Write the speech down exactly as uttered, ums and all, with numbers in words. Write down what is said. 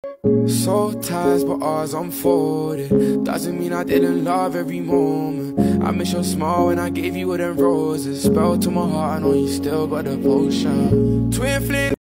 Soul ties, but ours unfolded. Doesn't mean I didn't love every moment. I miss your smile when I gave you them roses. Spell to my heart, I know you still got the potion. Twin flame.